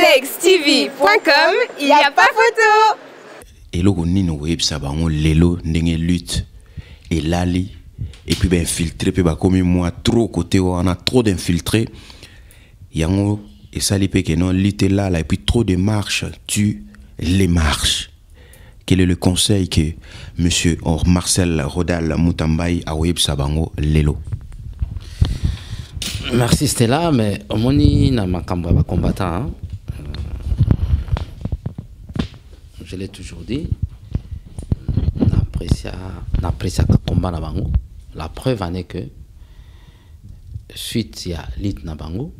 GXTV.com, il n'y a pas photo. Et là, on web ça va on lelo ndenge lutte et lali et puis ben infiltré puis bah comme moi trop côté on a trop d'infiltrés yango et ça les que non lutte là et puis trop de marches tu les marches. Quel est le conseil que monsieur Marcel Rodal Mutambai a web ça bango lelo? Merci Stella, mais au moni na makamba ba combattant. Je l'ai toujours dit. N'apprécie que combat na bango. La preuve en est que suite il y a lit na bango,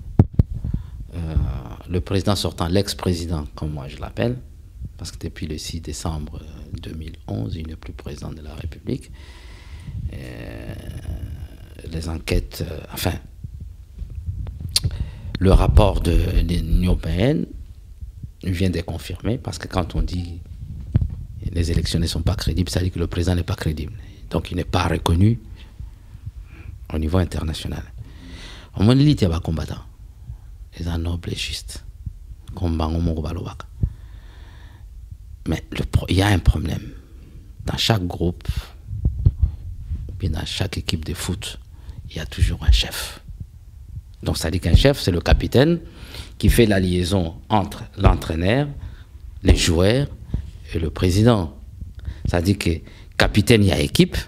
le président sortant, l'ex-président comme moi je l'appelle, parce que depuis le 6 décembre 2011, il n'est plus président de la République. Les enquêtes, enfin, le rapport de l'Union européenne vient de confirmer, parce que quand on dit les élections ne sont pas crédibles, ça dit que le président n'est pas crédible. Donc il n'est pas reconnu au niveau international. Au moins, il y a des combattants. Ils sont nobles et justes. Mais il y a un problème. Dans chaque groupe, ou bien dans chaque équipe de foot, il y a toujours un chef. Donc ça dit qu'un chef, c'est le capitaine qui fait la liaison entre l'entraîneur, les joueurs et le président. Ça dit que capitaine, il y a équipe,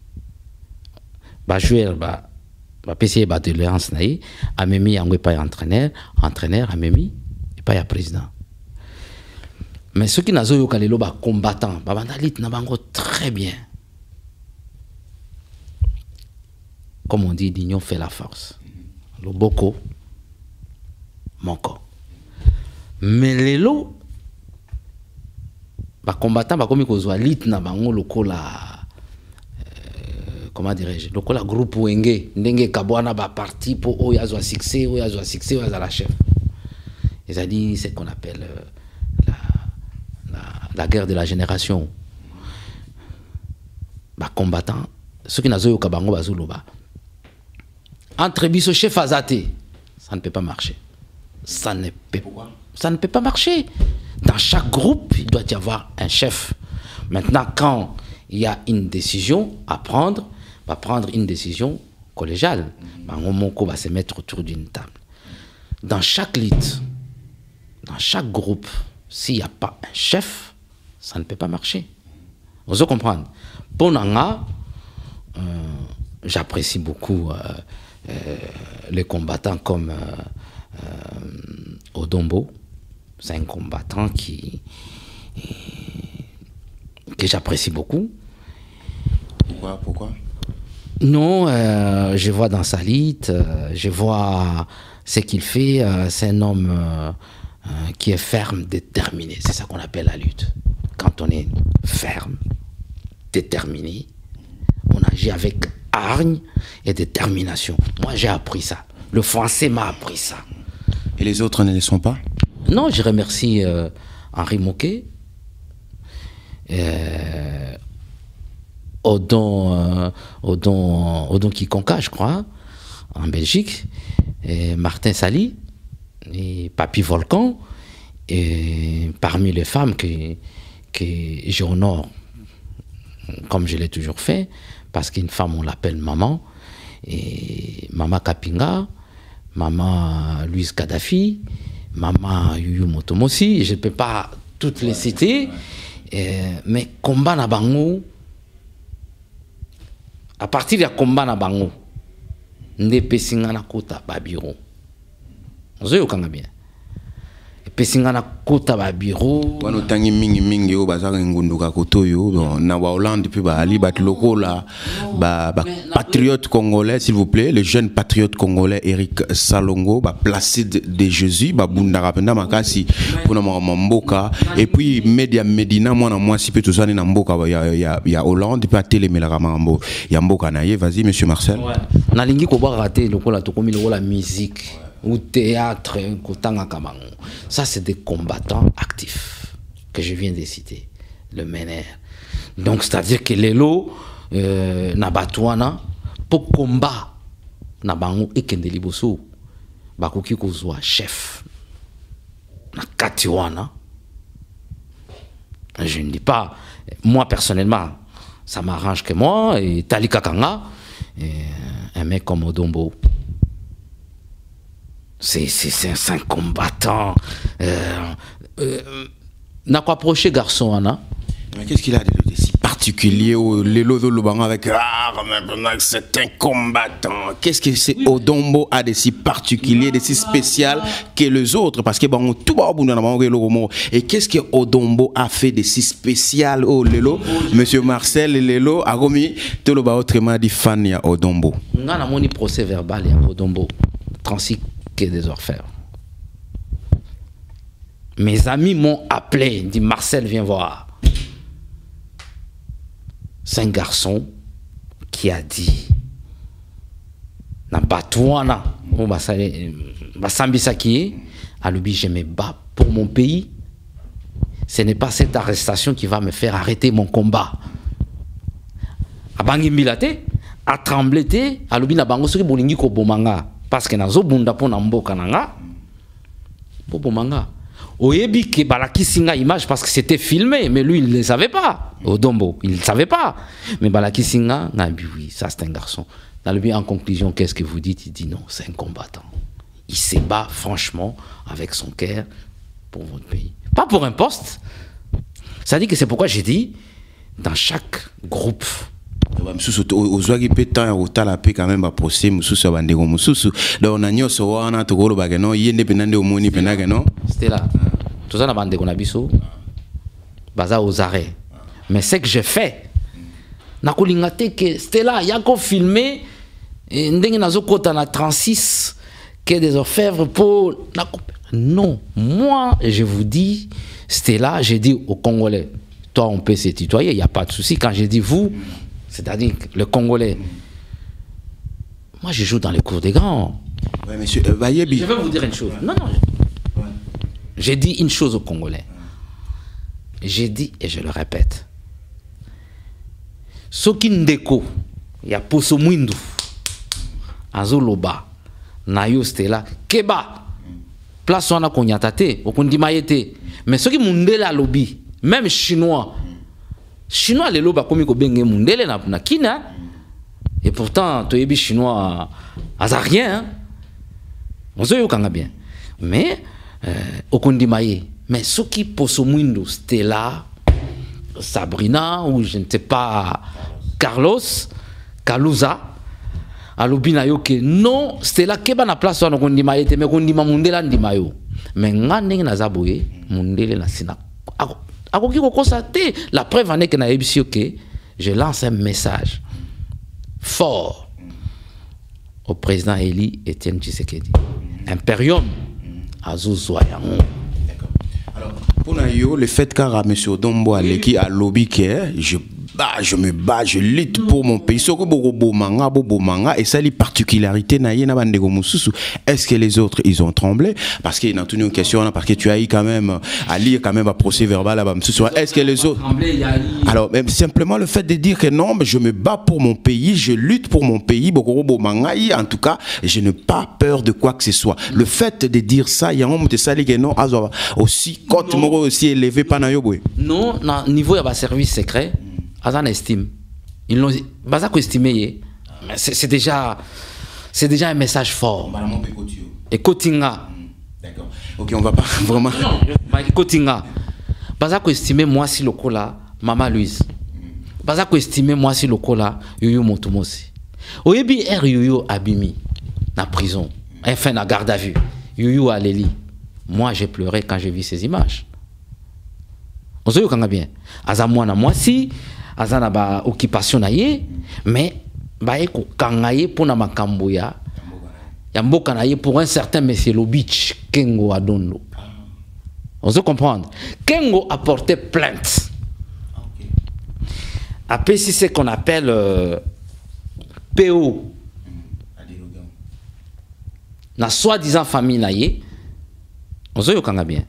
joueur, PC, de l'alliance, Amemi, il n'y a pas entraîneur, entraîneur, Amemi, et pas président. Mais ceux qui n'ont pas eu combattants, très bien. Comme on dit, l'union fait la force. Le boko, moko. Mais les lots, les combattants, comme ils ont lit na bango lokola, comment dirais-je, lokola groupe wenge, ndenge kabwana ba parti pour oyazo succès, oyazo la chef. Ils ont dit ce qu'on appelle la guerre de la génération. Les combattants, ceux qui n'ont pas eu kabango bazuluba. Entre biso chef Azate, ça ne peut pas marcher. Ça ne peut pas marcher. Dans chaque groupe, il doit y avoir un chef. Maintenant, quand il y a une décision à prendre, on va prendre une décision collégiale. On va se mettre autour d'une table. Dans chaque lit, dans chaque groupe, s'il n'y a pas un chef, ça ne peut pas marcher. Vous allez comprendre. Pour Nanga, j'apprécie beaucoup les combattants comme Odombo. C'est un combattant que j'apprécie beaucoup. Pourquoi? Non, je vois dans sa lutte, je vois ce qu'il fait. C'est un homme qui est ferme, déterminé. C'est ça qu'on appelle la lutte. Quand on est ferme, déterminé, on agit avec hargne et détermination. Moi, j'ai appris ça. Le français m'a appris ça. Et les autres ne le sont pas? Non, je remercie Henri Moquet, Odon Kikonka, je crois, en Belgique, et Martin Sali, et Papy Volcan, et parmi les femmes que j'honore, comme je l'ai toujours fait, parce qu'une femme, on l'appelle maman, et Maman Kapinga, Maman Louise Kadhafi, Maman Yuyu Motomosi, je ne peux pas toutes les citer, mais combat na bango, à partir de combat na bango, ne pesinga na kota babiro. Vous avez bien. Pesinga na kota babiro. Wano tangi mingi yo bazaka ngunduka kotoyo na wa Hollande puis ba ali bat loko la ba patriote congolais s'il vous plaît, le jeune patriote congolais Eric Salongo ba Placide de Jésus ba bundaka penda makasi pona mboka et puis Medina moi si peut tout ça na mboka ya Hollande puis atelemela mambo ya mboka na ye. Vas-y monsieur Marcel. Na lingi ko ba rater lokola to komi lokola musique ou théâtre, ça c'est des combattants actifs que je viens de citer, le MENER. Donc c'est-à-dire que les lots Nabatouana pour combat Nabango et Kendeliboso Bakoki Kozwa chef na katiwana. Je ne dis pas, moi personnellement, ça m'arrange que moi, et Talika Kanga, et un mec comme Odombo. C'est un combattant. N'a quoi approché garçon, Anna. Mais qu'est-ce qu'il a de si particulier au Lelo Zolobanga avec c'est un combattant. Qu'est-ce que c'est Odombo a de si particulier, de si spécial que les autres? Parce que bon, tout va au et qu'est-ce que Odombo a fait de si spécial au Lelo? Monsieur Marcel Lelo a remis tout le bas autrement dit fan ya Odombo. On a mon procès verbal ya Odombo. Transi que des orfèvres. Mes amis m'ont appelé, dit Marcel, viens voir. C'est un garçon qui a dit na batouana on va sambisaki alubi je me bats pour mon pays. Ce n'est pas cette arrestation qui va me faire arrêter mon combat. Abangi milate a tremblé te alubi na bango soki bolingi ko bomanga parce que nazo bunda pona mboka nanga bo bomanga. Oyebi ke balakisi nga image parce que c'était filmé, mais lui il ne le savait pas. Odombo, il ne le savait pas. Mais balakisi nga, oui, ça c'est un garçon. Dans le but, en conclusion, qu'est-ce que vous dites? Il dit non, c'est un combattant. Il se bat franchement avec son cœur pour votre pays. Pas pour un poste. Ça dit que c'est pourquoi j'ai dit, dans chaque groupe, ozwaki pe temps otala pe quand même ba procès mususu ya bandeko mususu donc na nyoso wana tokolo ba no yende penande omoni penage no c'était là tout ça na bandeko na biso baza aux arrêts mais ce que j'ai fait na kolinga te que c'était là ya ko filmer ndenge nazo kota na 36 que des orfèvres pour non moi je vous dis c'était là j'ai dit aux Congolais toi on peut se tutoyer il y a pas de souci quand j'ai dit vous c'est-à-dire le Congolais. Moi, je joue dans les cours des grands. Ouais, monsieur, je vais vous dire une chose. Non, non. Ouais. J'ai dit une chose aux Congolais. J'ai dit, et je le répète. Soki ndeko, ya poso mwindu, azoloba, nayo stela, keba, place wana konyatate, okundima yete. Mais soki mundele alobi, même chinois, Chinois les loba comme benge mundele na kina et pourtant toyebi chinois azarien on se yokanga bien mais okundimaye mais soki poso mwindo Stella Sabrina ou je ne sais pas Carlos Kaluza alobina yo ke non Stella keba na place wana okundimaye te mais okundima mundela ndimayo mais ngane na zaboye mundele na sina la preuve en est que je lance un message fort au président Eli Etienne Tshisekedi. Imperium Azuzoyan. Alors, pour nous, le fait qu'à M. Odombo qui a lobby je me bats, je lutte pour mon pays. Et ça, les particularités, est-ce que les autres, ils ont tremblé? Parce qu'il y a une question, parce que tu as eu quand même à lire quand même un procès verbal. Est-ce que les autres... Alors, même simplement le fait de dire que non, mais je me bats pour mon pays, je lutte pour mon pays, en tout cas, je n'ai pas peur de quoi que ce soit. Le fait de dire ça, il y a un moment de ça, non, aussi, quand aussi élevé, pas non, au niveau de service secret, Azan estime. Ils l'ont estimé. C'est déjà un message fort. Et Kotinga. D'accord. Ok, on va pas vraiment. Kotinga. Bazako estimé moi si le cola, Maman Louise. Bazako estimé moi si le cola, Yoyo Montumosi. Oyebi er Yoyo Abimi, na prison. Enfin, na garde à vue. Yoyo Aleli. Moi, j'ai pleuré quand j'ai vu ces images. On se dit bien. Azamouana, moi si. Azana ba occupation na ye mais ba eko kangaye pour na makambo ya mboka na ye pour un certain monsieur Lobich Kengo Adondo. On se comprendre. Kengo a porté plainte. Après si c'est qu'on appelle PO na soi-disant famille na ye. On se yokanga bien.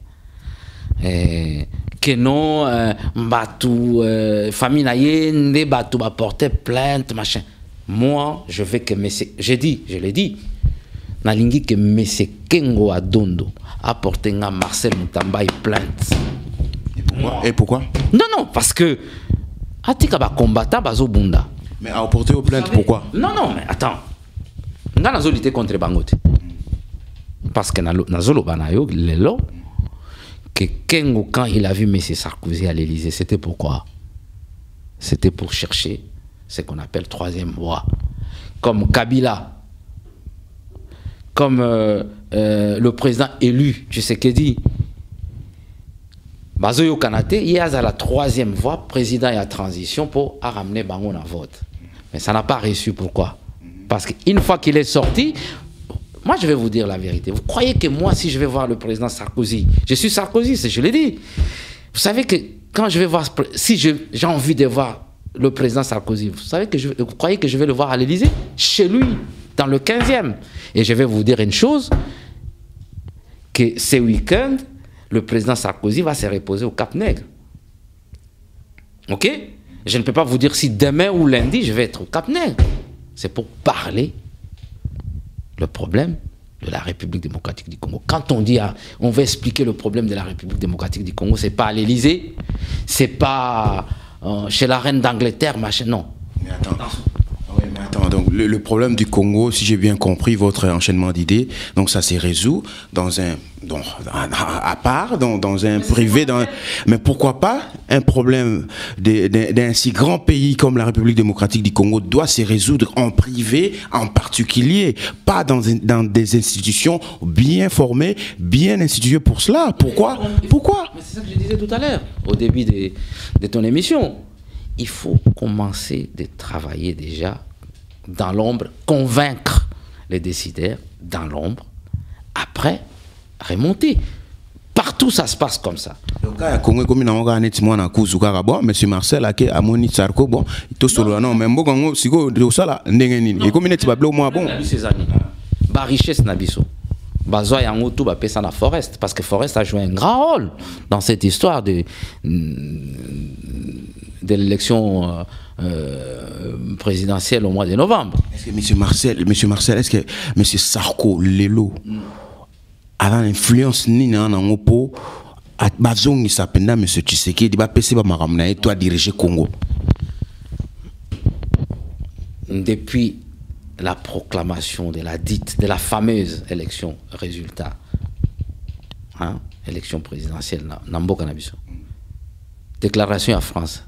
Que non, Batou, famille Naye, Batou va porter plainte, machin. Moi, je veux que je l'ai dit, nalingi que monsieur Kengo Adondo a porté à Marcel Moutamba plainte. Et pourquoi? Non, parce que atika ba combattant bazo bunda. Mais à porter aux plaintes, pourquoi? Non, mais attends. Nga nazo lutter contre Bangote. Parce que nazolo banayo lelo que Kengo, quand il a vu M. Sarkozy à l'Élysée, c'était pourquoi? C'était pour chercher ce qu'on appelle troisième voie. Comme Kabila, comme le président élu, Tshisekedi, Bazoyo Kanate, il y a la troisième voie, président et à transition, pour ramener Bango à vote. Mais ça n'a pas réussi. Pourquoi? Parce qu'une fois qu'il est sorti, moi je vais vous dire la vérité. Vous croyez que moi, si je vais voir le président Sarkozy, je suis Sarkozy, je l'ai dit. Vous savez que quand je vais voir, si j'ai envie de voir le président Sarkozy, vous croyez que je vais le voir à l'Élysée? Chez lui, dans le 15e. Et je vais vous dire une chose, que ce week-end, le président Sarkozy va se reposer au Cap-Nègre. Ok? Je ne peux pas vous dire si demain ou lundi, je vais être au Cap-Nègre. C'est pour parler le problème de la République démocratique du Congo. Quand on dit, on veut expliquer le problème de la République démocratique du Congo, c'est pas à l'Élysée, c'est pas chez la reine d'Angleterre, machin, non. Mais attends. Oui, mais attends, donc le problème du Congo, si j'ai bien compris votre enchaînement d'idées, donc ça s'est résolu dans un, à part, dans un privé, mais pourquoi pas un problème d'un si grand pays comme la République démocratique du Congo doit se résoudre en privé, en particulier, pas dans des institutions bien formées, bien instituées pour cela. Pourquoi? Mais c'est ça que je disais tout à l'heure, au début de ton émission. Il faut commencer de travailler déjà dans l'ombre, convaincre les décideurs dans l'ombre, après remonter. Partout ça se passe comme ça. Le cas Congo comme na nga neti mwana kuzuka bon monsieur Marcel ake amoni Sarko bon to solo non même bongo siko de sala ndenge nini et comme neti ba blo moi bon ces amis ba richesse na biso bazwa yango tout ba pesa na Forest parce que Forest a joué un grand rôle dans cette histoire de l'élection présidentielle au mois de novembre. Est-ce que monsieur Marcel, est-ce que monsieur Sarko Lelo a l'influence ni na ngopo at bazongi sapenda monsieur Tshisekedi ba pese ba makamna et toi diriger Congo? Depuis la proclamation de la fameuse élection résultat, hein, élection présidentielle Namboka Nabiso, déclaration à France.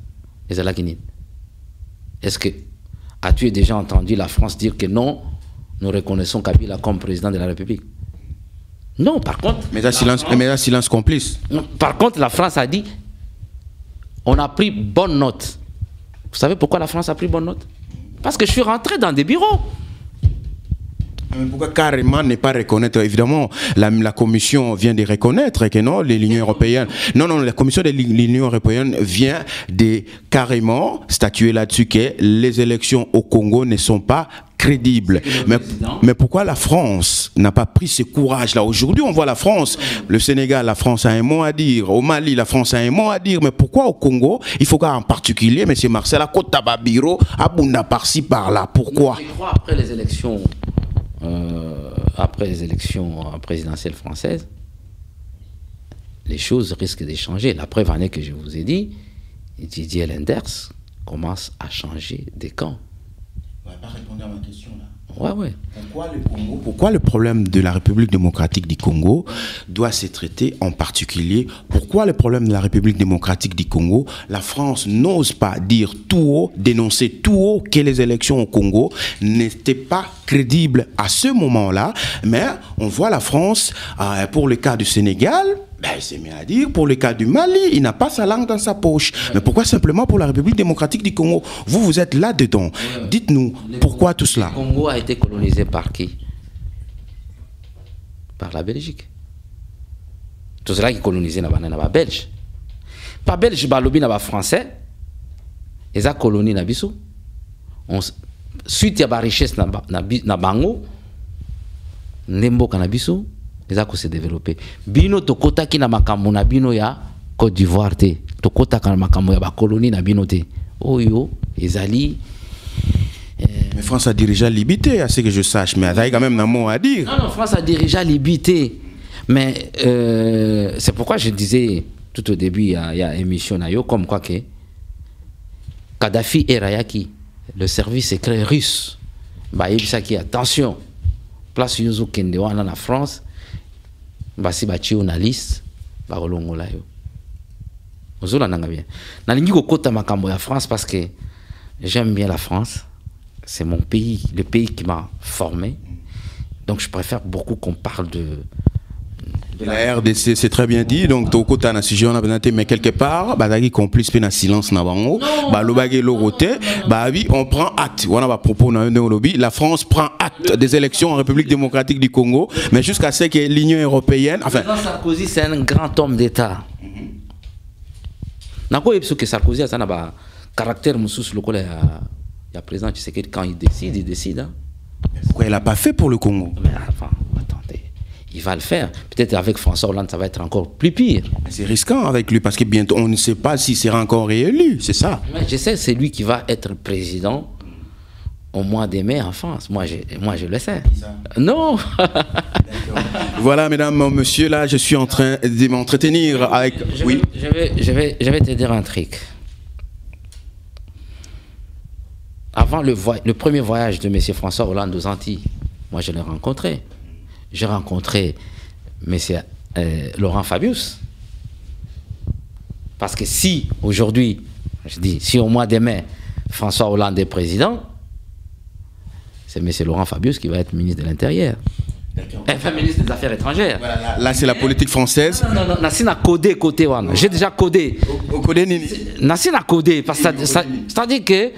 Est-ce que as-tu déjà entendu la France dire que non, nous reconnaissons Kabila comme président de la République? Non, par contre... Mais un silence complice. Par contre, la France a dit, on a pris bonne note. Vous savez pourquoi la France a pris bonne note? Parce que je suis rentré dans des bureaux. Mais pourquoi carrément ne pas reconnaître? Évidemment, la Commission vient de reconnaître que non, l'Union européenne... Non, la Commission de l'Union européenne vient de carrément statuer là-dessus que les élections au Congo ne sont pas crédibles. Mais pourquoi la France n'a pas pris ce courage-là? Aujourd'hui, on voit la France, le Sénégal, la France a un mot à dire. Au Mali, la France a un mot à dire. Mais pourquoi au Congo, il faut qu'en particulier, M. Marcel, à Côte-Tababiro, à Bunda, par-ci, par-là. Pourquoi? Je crois après les élections présidentielles françaises, les choses risquent de changer. La preuve en est que je vous ai dit, Didier Leynders commence à changer de camp. Vous n'avez pas répondu à ma question là. Ouais. Pourquoi le problème de la République démocratique du Congo doit se traiter en particulier? Pourquoi le problème de la République démocratique du Congo, la France n'ose pas dire tout haut, dénoncer tout haut que les élections au Congo n'étaient pas crédibles à ce moment-là? Mais on voit la France, pour le cas du Sénégal, il s'est mis à dire, pour le cas du Mali, il n'a pas sa langue dans sa poche. Mais pourquoi simplement pour la République démocratique du Congo? Vous êtes là-dedans. Dites-nous, pourquoi tout cela? Le Congo a été colonisé par qui? Par la Belgique. Tout cela qui est colonisé dans les Belges. Pas Belge, balobi na ba français. Ils ont colonisé na biso. Suite à la richesse na bango, nembo kanabiso. Ils se développer. Bino tokota ki na makambo na bino ya Côte d'Ivoire te. Tokota ka na makambo ya ba colonie na bino te. Oyo ezali Mais France a dirigé Libité, à ce que je sache, mais il y a quand même un mot à dire. Non, France a dirigé Libité. Mais c'est pourquoi je disais tout au début, il y a émission comme quoi que Kadhafi et Rayaki, le service secret russe, bah, il y a attention, place Yuzu Kendewa en France, bah, si bah, tu es une liste, bah, on l'a yo. On l'a bien. Dans le côté de la France, parce que j'aime bien la France, c'est mon pays, le pays qui m'a formé. Donc je préfère beaucoup qu'on parle de la RDC, c'est très bien dit. Donc, au côté de la sujet, on a présenté, mais quelque part, bah, il complice, puis, silence, bah, le bagage, bah, oui, on prend acte. On a propos dans le lobby. La France prend acte des élections en République démocratique du Congo, mais jusqu'à ce que l'Union européenne, enfin. Sarkozy, c'est un grand homme d'État. Nako yebso que Sarkozy a un caractère moussous le il y a présent, tu sais que quand il décide. Hein. Pourquoi il l'a pas fait pour le Congo? Mais attendez, il va le faire. Peut-être avec François Hollande, ça va être encore plus pire. C'est risquant avec lui parce que bientôt on ne sait pas s'il sera encore réélu, c'est ça. Mais je sais, c'est lui qui va être président au mois de mai en France. Moi, je le sais. Non. Voilà, mesdames, messieurs, là, je suis en train de m'entretenir avec. Oui. Je vais te dire un truc. Avant le premier voyage de M. François Hollande aux Antilles, moi, je l'ai rencontré. J'ai rencontré M. Laurent Fabius. Parce que si, aujourd'hui, je dis, si au mois de mai, François Hollande est président, c'est M. Laurent Fabius qui va être ministre de l'Intérieur. Enfin, ministre des Affaires étrangères. Voilà, là, c'est la politique française. Non, Nassim a codé côté Wana. J'ai déjà codé. Nassim a codé. C'est-à-dire que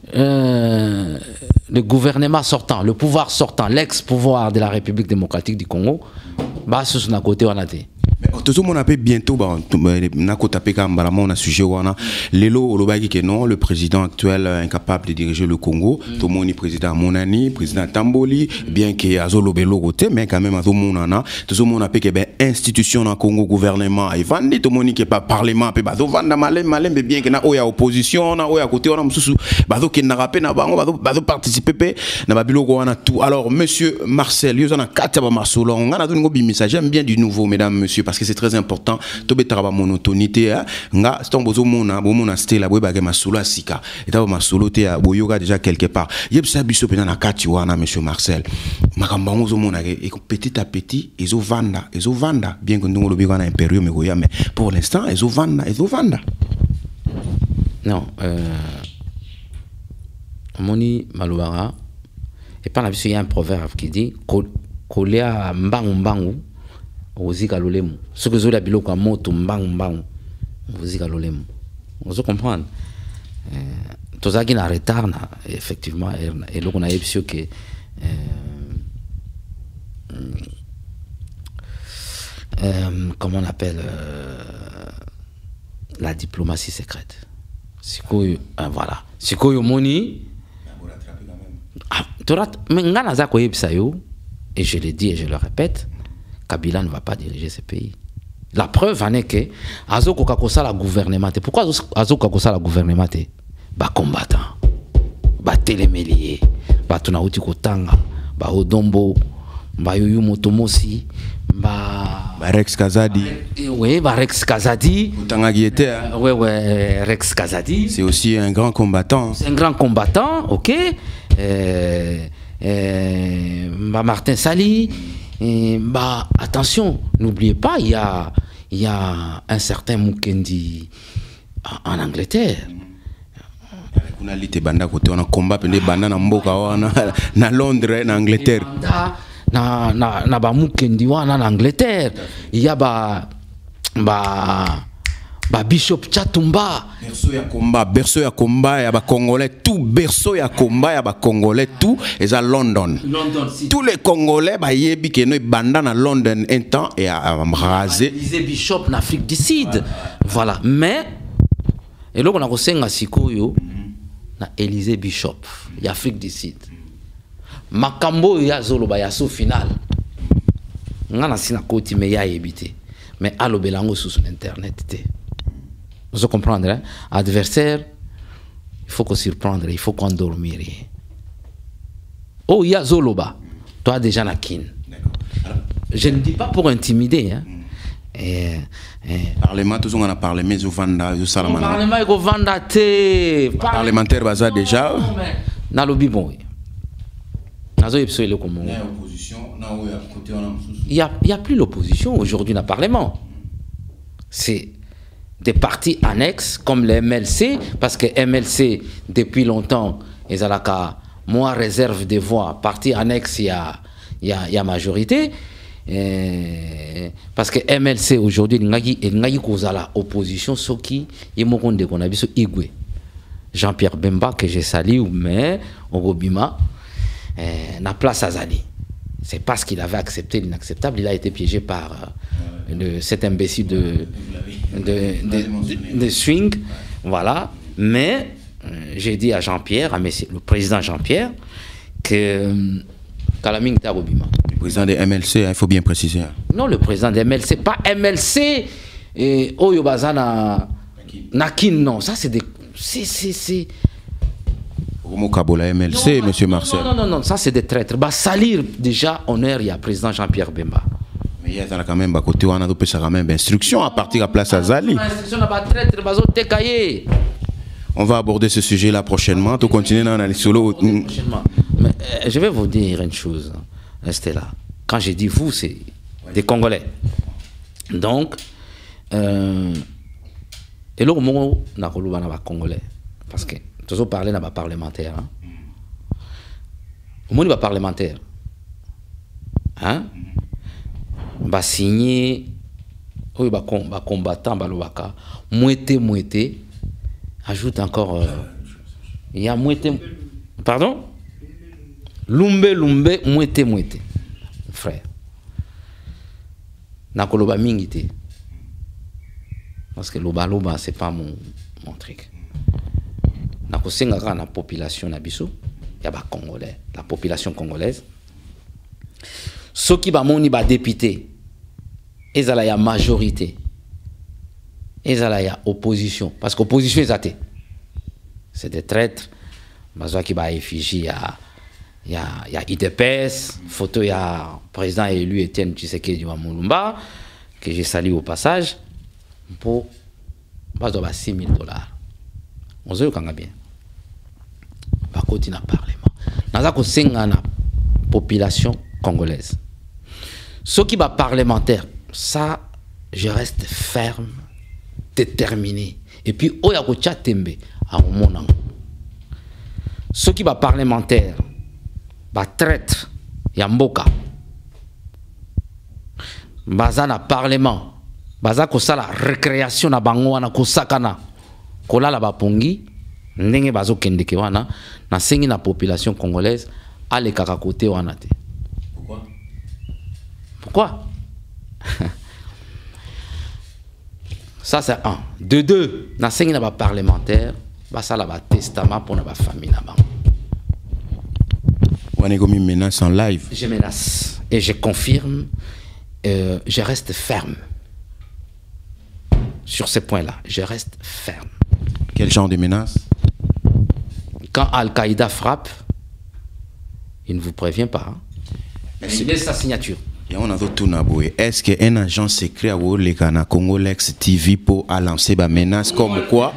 le gouvernement sortant, le pouvoir sortant, l'ex-pouvoir de la République démocratique du Congo, bah, c'est son côté Wana. Tout le monde a bientôt, on a sujet non, le président actuel incapable de diriger le Congo, tout le monde est président Monani, président Tamboli, bien qu'il y ait côté, mais quand même tout le monde a que institution dans le Congo, gouvernement, et vandi, tout le monde qui est pas parlement, mais bien qu'il y ait opposition, il y a côté, qui n'a participer, alors, monsieur Marcel, j'aime bien du nouveau, mesdames, messieurs, parce que c'est très important. Tobe taraba monotonité, nga stombozo mona, bomona stela, boeba gema solo sika. Et tabo masolo te a boyoga déjà quelque part. Yeb sa biso pena na kati wana, monsieur Marcel. Makambango zo mona et petit à petit, ezo vanda, bien que nous le bigo na impérieux mais goya, mais pour l'instant, ezo vanda. Non, Moni Malouara, et par la vie, il y a un proverbe qui dit Kolea mbangu Ozika lolemu. Ce que la bilo comme moto mbang Ozika lolemu. Vous comprenez? Tozaki na retard na effectivement et là on a épsio que comment on appelle la diplomatie secrète. Voilà. Sikoyo moni. Mais ngana za ko yebisa yo et je le dis et je le répète. Kabila ne va pas diriger ce pays. La preuve en est que Azoko Kakosa la gouvernement. Pourquoi Azoko Kakosa la gouvernement? Ba combattant, ba télémélier, ba Tunauti Kotanga, ba Odombo, ba Yoyu Motomosi, ba Rex Kazadi. Oui, ba Rex Kazadi. Ouais, Rex Kazadi. C'est aussi un grand combattant. C'est un grand combattant, ok. Ba Martin Sali. Bah, attention, n'oubliez pas, il y a un certain Mukendi en Angleterre. On a lité banda côté on a combat pendant banda na mboka wana na Londres na Angleterre. Na ba Mukendi wana en Angleterre. Il y a ba Bishop Chatumba. Berceau ya combat ya ba Congolais, tout berceau ya combat ya ba Congolais tout et à London. Tous les Congolais ba yebi que no banda na London un temps et à raser. Élisée Bishop en Afrique du Sud. Voilà, mais et là on a resenga sikoyo na Élisée Bishop, y Afrique du Sud. Makambo ya zolo ba ya so final. Ngana sina koti me ya yebité. Mais allo belango sur internet té. Vous comprenez, hein? Adversaire, il faut qu'on surprendre, il faut qu'on dormir. Oh, il y a Zoloba. Toi, déjà, Nakin. Je ne dis pas pour intimider. Hein. Parlement, tout ce qu'on a parlé, mais Vanda, Salamana. Parlement, il Vanda, parlementaire, baza déjà. Dans le bibon. Il n'y a plus l'opposition aujourd'hui dans le Parlement. C'est des partis annexes comme le MLC, parce que MLC, depuis longtemps, ils ont la moi réserve des voix. Parti annexe, il y a majorité. Parce que MLC aujourd'hui, il y a opposition, ce qui est mon compte qu'on a vu sur Igwe. Jean-Pierre Bemba, que j'ai salué, mais Ogobima, na place Azali. C'est parce qu'il avait accepté l'inacceptable, il a été piégé par cet imbécile de swing. Voilà. Mais j'ai dit à Jean-Pierre, le président Jean-Pierre, que Kalaming Tarobima. Le président des MLC, il faut bien préciser. Non, le président des MLC, pas MLC et Oyobazana Nakin, non. Ça, c'est des. C'est. Kabola MLC, non, monsieur Marcel. Non, ça c'est des traîtres. Bah, salir déjà honneur, il y a président Jean-Pierre Bemba. Mais il y a quand même, à côté, on a quand même instruction à partir de la place Azali. On va aborder ce sujet-là prochainement. Tout continuer dans l'analyse solo. Mais je vais vous dire une chose, restez là. Quand j'ai dit vous, c'est des Congolais. Donc, et là, on a Congolais. Parce que toujours parler dans le parlementaire. Hein? Au moins, il va parlementaire. Hein? Va signer. Il va combattant. Mouette. Ajoute encore. Il y a mouette. Pardon? Lumbe, mouette. Frère. Nakoloba mingite. Parce que loba, c'est pas mon truc. La population nabiso, il y a des Congolais, la population congolaise. Ceux qui sont députés, ils ont la majorité, ils ont la opposition, parce que l'opposition est athée. C'est des traîtres. Qui va effigie, il y a IDPS, photo, il y a le président élu Étienne Tshisekedi wa Mulumba, que j'ai salué au passage, pour $6 000. On sait qu'on a bien. Par contre, il y a un parlement. Dans la population congolaise. Ceux qui sont parlementaires, ça, je reste ferme, déterminé. Et puis, il y a un tembe à mon nom. Ceux qui sont parlementaires, traître, il y a un boka. Baza na parlement, baza ko sala récréation na bango na kosakana. Kola la bapongi, ndenge bazo kendeke wana, na sengi na population congolaise, ale kaka kote wana te. Pourquoi? Ça c'est un. De deux, na sengi na ba parlementaire, basa la ba testament pour na ba famille na bango. Wanegomi menace en live. Je menace et je confirme, je reste ferme. Sur ce point-là, je reste ferme. Quel genre de menace? Quand Al-Qaïda frappe, il ne vous prévient pas. Hein. Il laisse sa signature. Est-ce qu'un agent secret a voulu le Congolex TV pour lancer des menaces comme quoi,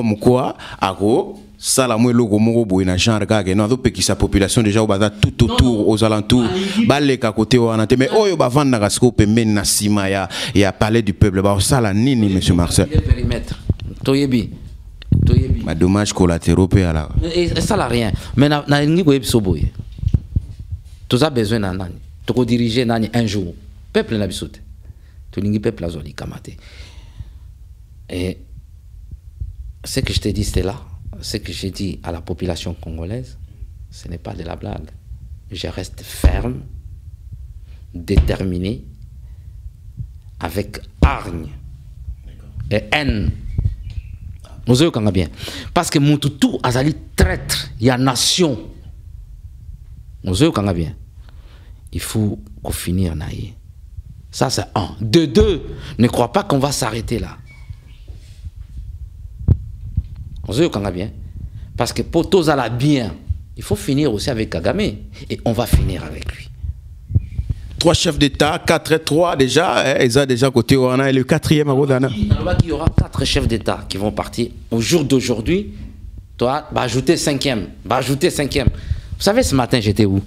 Salamou logo moko boy na genre kaka na do peki sa population déjà au baza tout autour aux alentours balé ka côté wana te mais oyo ba vanda ka siko pembeni na sima ya palais du peuple ba sala nini monsieur Marcel périmètre toyebi ma dommage collatéraux pe ala ça la rien mais na ngi ko ebiso boy tous a besoin na nani to ko diriger nani un jour peuple na bisote to lingi peuple azoli kamate et ce que je te dis c'est là. Ce que j'ai dit à la population congolaise, ce n'est pas de la blague. Je reste ferme, déterminé, avec hargne et haine. Nous savons bien. Parce que mon tout azali traître, il y a nation. Nous savons bien. Il faut qu'on finisse en aille. Ça c'est un. De deux, ne crois pas qu'on va s'arrêter là. On sait qu'on a bien. Parce que pour tous à la bien, Il faut finir aussi avec Kagame. Et on va finir avec lui. 3 chefs d'État, 4 et 3 déjà, ils ont déjà côté Wana et le 4e à Rodana. Il y aura 4 chefs d'État qui vont partir. Au jour d'aujourd'hui, toi, va ajouter 5e. Vous savez, ce matin, j'étais où?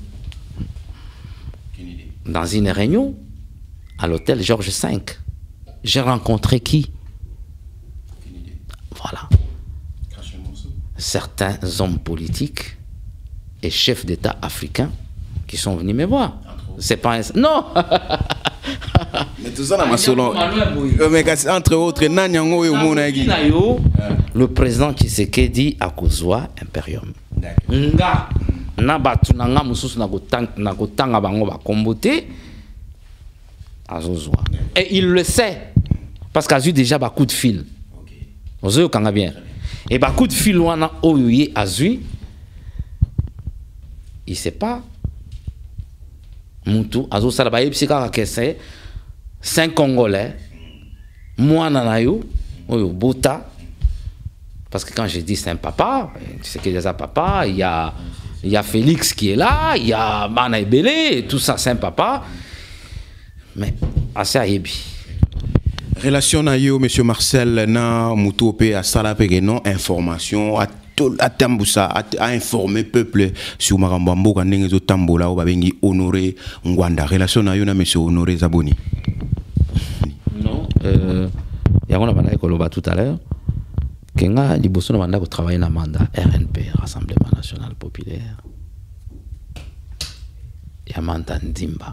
Dans une réunion à l'hôtel Georges V. J'ai rencontré qui? Voilà. Certains hommes politiques et chefs d'État africains qui sont venus me voir. C'est pas un... Non. Mais tout ça, dans ma selon. Mais entre autres, le président Tshisekedi a Kozwa Imperium. Nga na batu na nga mususu na kotanga bango ba kombote azozwa. Et il le sait parce qu'il a eu déjà ba coup de fil. Ozo kanga bien. Et ba coup de fil wana oyoye azui. Il sait pas. Moutou azo sala ba yebsika ka kese 5 Congolais mwana na yo oyo bota. Parce que quand je dis c'est un papa, tu sais qu'il y a un papa, il y a Félix qui est là, il y a Mana Ebele, tout ça c'est un papa. Mais assez ayebi. Relation na yo, monsieur Marcel, na Moutoupe à Salapé, non information, à Tamboussa, à informer peuple sur Marambambo, quand on est Tambola, on va venir honorer Ngwanda. Relation na yo, na monsieur Honoré Zaboni. Non, il y a un mandat tout à l'heure. Kenga liboso na mandat travailler na mandat RNP, Rassemblement National Populaire. Il y a mandat Ndimba.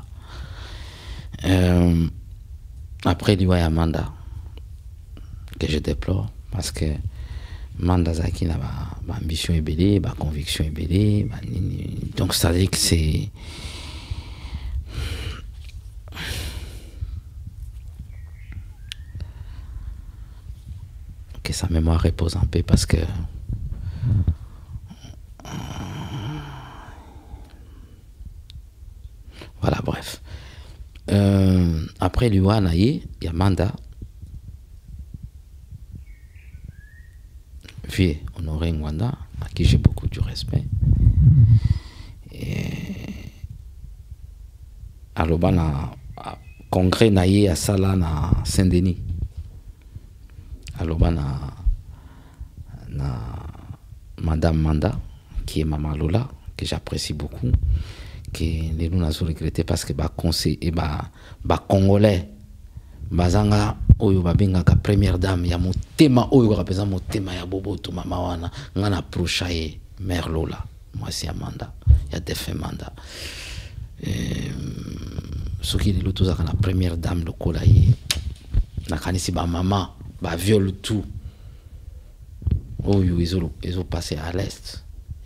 Après, il y a un mandat que je déplore parce que mandat Zaki n'a pas ambition et belé, pas conviction et belé. Donc, ça veut dire que c'est. Que sa mémoire repose en paix parce que. Voilà, bref. Après l'UA, il y a mandat. Vieux Honoré Ngwanda, à qui j'ai beaucoup de respect. Et à l'Oban, congrès naïe à Sala, à Saint-Denis. À l'Oban, Madame Manda, qui est Maman Lola, que j'apprécie beaucoup. Que les nous avons regretté parce que conseil et congolais bazanga oyo babenga ka première dame ya motema oyo représente motema ya boboto mama wana ngana prochaye mère Lola moi c'est Amanda ya défunt Manda ce qui est l'autre ça la première dame le kolaye na kanisi ba maman ba viole tout oyo ils ont passé à l'est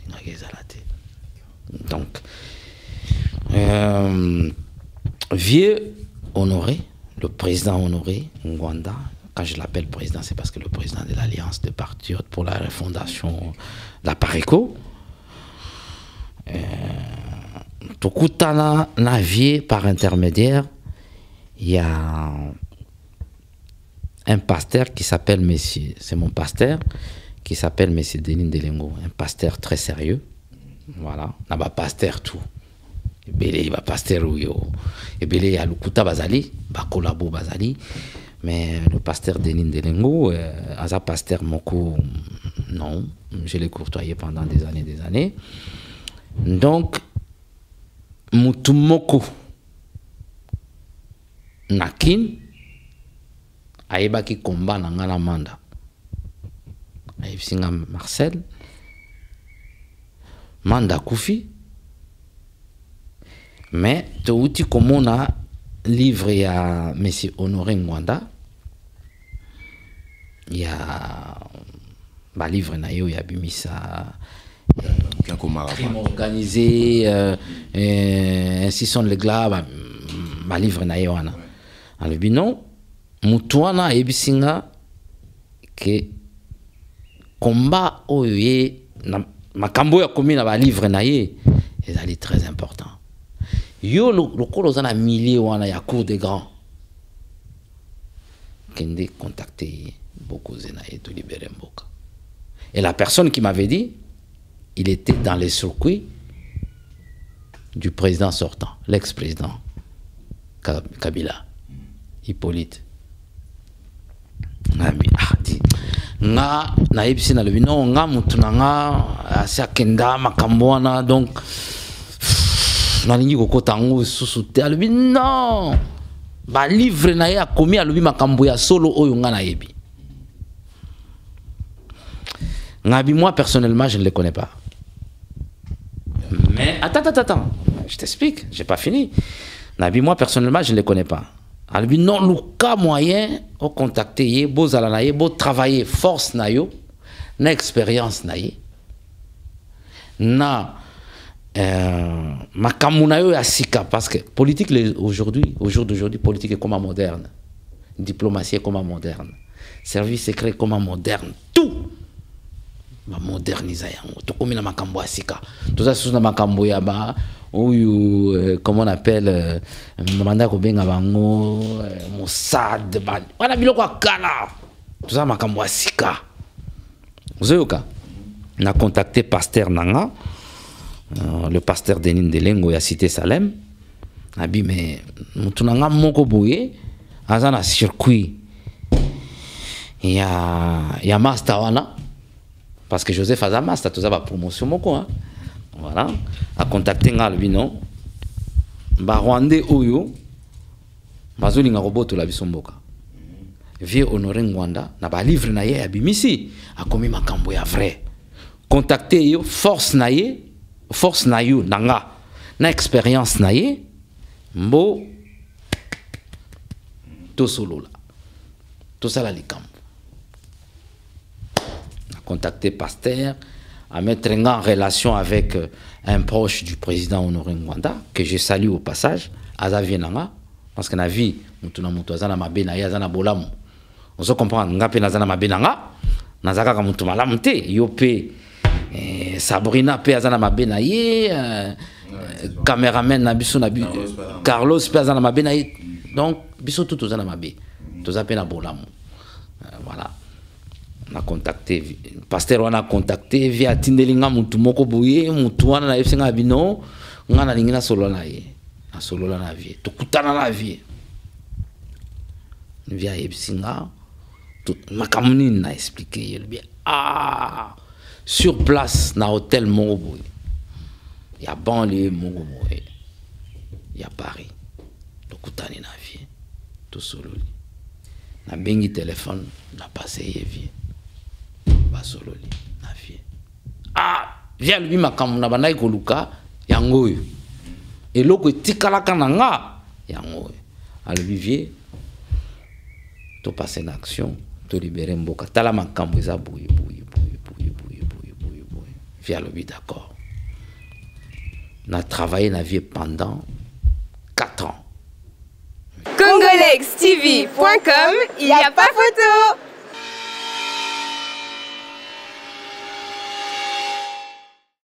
donc vieux Honoré, le président Honoré Ngwanda, quand je l'appelle président, c'est parce que le président de l'Alliance des patriotes pour la refondation de la Pareco, Tokutana Navier par intermédiaire, il y a un pasteur qui s'appelle Monsieur, c'est mon pasteur, qui s'appelle Monsieur Denis Delengo, un pasteur très sérieux, voilà, on a pasteur tout. Ebele ba pasteur yo ebele ya lukuta bazali ba collabo bazali mais le pasteur Denis Delengo aza pasteur moko non je l'ai courtoyé pendant des années donc mutu moko nakin ayebaki combat na ngana manda ayebsinga Marcel manda kufi. Mais tu comme on a livré à M. Honoré Ngwanda, il y a un livre il y a Bimisa crime organisé, ainsi sont les glas, un livre naïwana. Alors non, Moutouana et Bisinga que combat oye ma cambo ya commune a livre naïe, c'est très important. Yo le colosana millier wana ya cour des grands kende contacté beaucoup zena et de libérer Mboka et la personne qui m'avait dit il était dans les circuits du président sortant, l'ex-président Kabila, Hippolyte. Nga na yebisi na lobi non nga mutu na nga asi akenda makambo wana donc nalingi kokota ngo susu te alobi non balivre na ye akomi alobi makambo ya solo oyo nga na yebi. Ngabi, moi personnellement je ne le connais pas, mais attends, je t'explique, j'ai pas fini. Ngabi, moi personnellement je ne le connais pas. Albi non, le cas moyen au contacter ye beau alanaye beau travailler force na yo na expérience na ye na makamuna yo ya sika parce que politique aujourd'hui au jour d'aujourd'hui politique est comme moderne, diplomatie est comme moderne, service secret comme moderne, tout ma moderniser yango to komi na makambo ya sika to za sous na makambo ya ba ou comment on appelle manda ko benga bango Mossad ban wana biloko akala tout ça makambo asika zoyoka na contacté pasteur nanga le pasteur Denis Ndelengo ya cité Salem abi mais mutu nanga moko boye azana circuit ya master wana parce que Joseph aza master tout ça ba promotion moko hein. Voilà, à contacter ngal bino ba Rwandais oyo bazolinga roboto la bisomboka vie honorer Rwanda na ba livre na ye abimisi akomi makambo ya vrai contacter yo force na yo nanga na expérience na ye mbo to solo la to sala likambo na contacter pasteur à mettre en relation avec un proche du président Honoré Ngwanda, que je salue au passage, Azavienanga, parce que na vie, mutu azana mabe na ye azana bolamu. On se comprend, ngape nazana mabe nanga, nazaka ka mutu malamu te, yo pe Sabrina pe azana mabe na ye, cameraman na biso na Carlos pe azana mabe na ye. Donc biso tout azana mabe. Toza pe na bolamu. Voilà. On a contacté pasteur, on a contacté via tindelinga mutu moko boye mutu wana na efsenga bino ngana lingina solo na ye na solo na vie to kutana na vie via efsenga tout makamuni na expliquer bien sur place na hôtel moko boye ya banlieue moko boye ya Paris to kutani na vie to solo na bengi téléphone na passé ye vie basololi na vie via lui makambo na bandai koluka yango oyo eloko etikalaka na nga yango oyo alobi vie to passer na action to libérer mboka tala makambo eza boye via alobi d'accord na travaillé na vie pendant 4 ans. Congolextv.com, il n'y a pas photo.